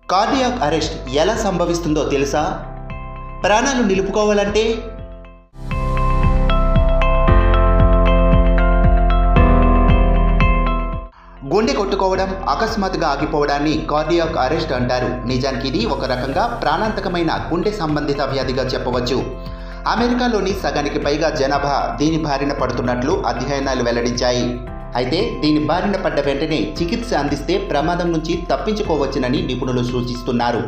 Cardiac arrest ఎలా సంభవిస్తుందో తెలుసా? ప్రాణాలు నిలుపుకోవాలంటే గుండె కొట్టుకోవడం, అకస్మాత్తుగా ఆగిపోవడాన్ని కార్డియాక్ అరెస్ట్ అంటారు. నిజానికి ఇది ఒక రకంగా ప్రాణాంతకమైన గుండె సంబంధిత వ్యాధిగా చెప్పవచ్చు. అమెరికాలోని సగానికి పైగా జనాభా దీని బారిన పడుతున్నట్లు అధ్యయనాలు వెల్లడించాయి. అయితే దీని బారిన పడ్డ వెంటనే చికిత్స అందిస్తే ప్రమాదం నుంచి తప్పించుకోవచ్చునని నిపుణులు సూచిస్తున్నారు.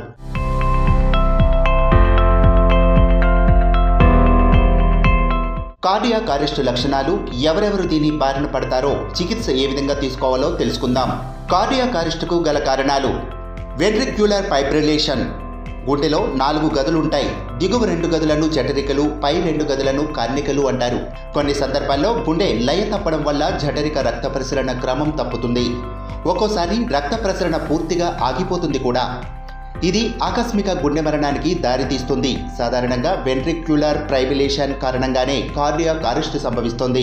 కార్డియాక్ అరెస్ట్ లక్షణాలు, ఎవరెవరు దీని బారిన పడతారో, చికిత్స ఏ విధంగా తీసుకోవాలో తెలుసుకుందాం. కార్డియాక్ అరెస్టుకు గల కారణాలు: వెంట్రిక్యులర్ ఫైబ్రిలేషన్. గుండెలో 4 గదులుంటాయి. దిగువ 2 గదులను జఠరికలు, పై 2 గదులను కర్ణికలు అంటారు. కొన్ని సందర్భాల్లో గుండె లయ తప్పడం వల్ల జఠరిక రక్త ప్రసరణ క్రమం తప్పుతుంది. ఒక్కోసారి రక్త ప్రసరణ పూర్తిగా ఆగిపోతుంది కూడా. ఇది ఆకస్మిక గుండె మరణానికి దారితీస్తుంది. సాధారణంగా వెంట్రిక్యులర్ ఫైబ్రిలేషన్ కారణంగానే కార్డియాక్ అరెస్ట్ సంభవిస్తుంది.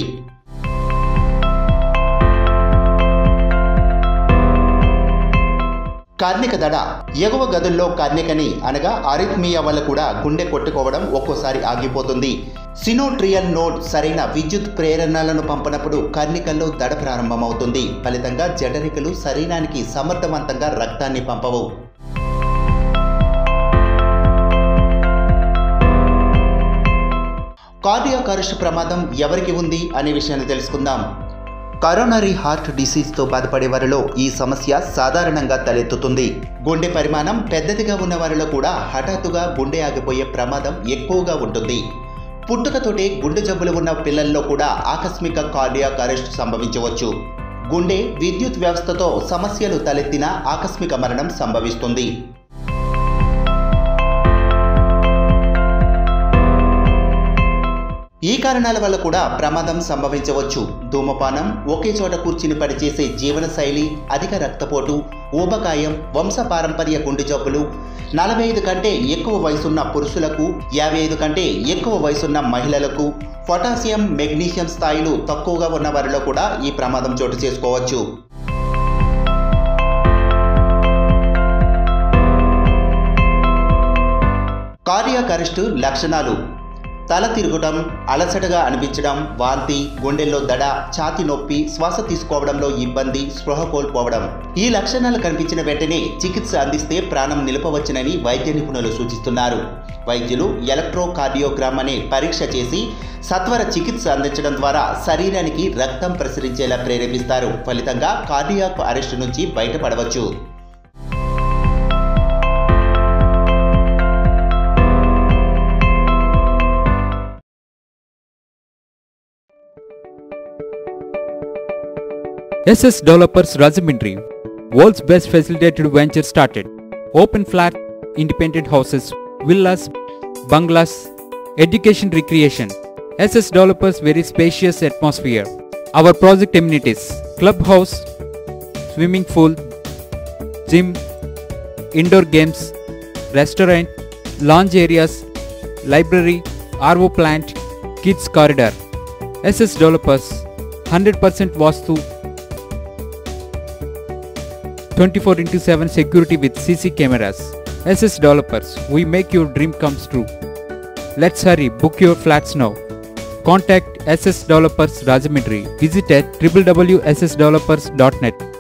కర్ణిక దడ. ఎగువ గదుల్లో కర్ణికని అనగా అరిథ్మియా వల్ల కూడా గుండె కొట్టుకోవడం ఒక్కోసారి ఆగిపోతుంది. సినోట్రియల్ నోడ్ సరైన విద్యుత్ ప్రేరణలను పంపనప్పుడు కర్ణికల్లో దడ ప్రారంభమవుతుంది. ఫలితంగా జఠరికలు శరీరానికి సమర్థవంతంగా రక్తాన్ని పంపవు. కార్డియాక్ అరెస్ట్ ప్రమాదం ఎవరికి ఉంది అనే విషయాన్ని తెలుసుకుందాం. కరోనరీ హార్ట్ డిసీజ్తో బాధపడే వారిలో ఈ సమస్య సాధారణంగా తలెత్తుతుంది. గుండె పరిమాణం పెద్దదిగా ఉన్న వారిలో కూడా హఠాత్తుగా గుండె ఆగిపోయే ప్రమాదం ఎక్కువగా ఉంటుంది. పుట్టుకతోటే గుండె జబ్బులు ఉన్న పిల్లల్లో కూడా ఆకస్మిక కార్డియాక్ అరెస్ట్ సంభవించవచ్చు. గుండె విద్యుత్ వ్యవస్థతో సమస్యలు తలెత్తినా ఆకస్మిక మరణం సంభవిస్తుంది. ఈ కారణాల వల్ల కూడా ప్రమాదం సంభవించవచ్చు. ధూమపానం, ఒకే చోట కూర్చుని పనిచేసే జీవనశైలి, అధిక రక్తపోటు, ఊబకాయం, వంశపారంపర్య గుండె జబ్బులు, 45 కంటే ఎక్కువ వయసున్న పురుషులకు, 55 కంటే ఎక్కువ వయసున్న మహిళలకు, పొటాషియం, మెగ్నీషియం స్థాయిలు తక్కువగా ఉన్న వారిలో కూడా ఈ ప్రమాదం చోటు చేసుకోవచ్చు. కార్డియాక్ అరెస్ట్ లక్షణాలు: తల తిరగటం, అలసటగా అనిపించడం, వాంతి, గుండెల్లో దడ, ఛాతీ నొప్పి, శ్వాస తీసుకోవడంలో ఇబ్బంది, స్పృహ కోల్పోవడం. ఈ లక్షణాలు కనిపించిన వెంటనే చికిత్స అందిస్తే ప్రాణం నిలపవచ్చునని వైద్య నిపుణులు సూచిస్తున్నారు. వైద్యులు ఎలక్ట్రోకార్డియోగ్రామ్ అనే పరీక్ష చేసి సత్వర చికిత్స అందించడం ద్వారా శరీరానికి రక్తం ప్రసరించేలా ప్రేరేపిస్తారు. ఫలితంగా కార్డియాక్ అరెస్ట్ నుంచి బయటపడవచ్చు. SS Developers Rajahmundry, world's best facilitated venture started. Open flat, independent houses, villas, bungalows, education recreation. SS Developers very spacious atmosphere. Our project amenities: clubhouse, swimming pool, gym, indoor games, restaurant, lounge areas, library, RO plant, kids corridor. SS Developers 100% Vastu, 24/7 security with CC cameras. SS Developers, we make your dream comes true. Let's hurry, book your flats now. Contact SS Developers Rajahmundry. Visit at www.ssdevelopers.net.